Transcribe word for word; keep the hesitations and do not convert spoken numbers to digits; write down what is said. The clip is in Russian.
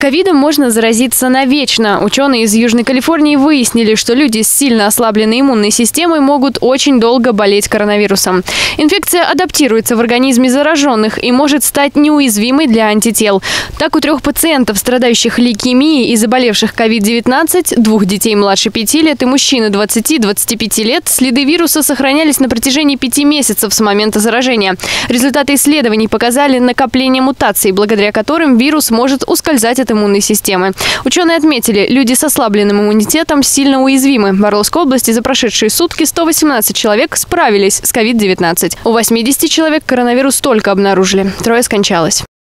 Ковидом можно заразиться навечно. Ученые из Южной Калифорнии выяснили, что люди с сильно ослабленной иммунной системой могут очень долго болеть коронавирусом. Инфекция адаптируется в организме зараженных и может стать неуязвимой для антител. Так, у трех пациентов, страдающих лейкемией и заболевших ковид девятнадцать, двух детей младше пяти лет и мужчины двадцати-двадцати пяти лет, следы вируса сохранялись на протяжении пяти месяцев с момента заражения. Результаты исследований показали накопление мутаций, благодаря которым вирус может ускользать от иммунной системы. Ученые отметили, люди с ослабленным иммунитетом сильно уязвимы. В Орловской области за прошедшие сутки сто восемнадцать человек справились с ковид девятнадцать. У восьмидесяти человек коронавирус только обнаружили. Трое скончалось.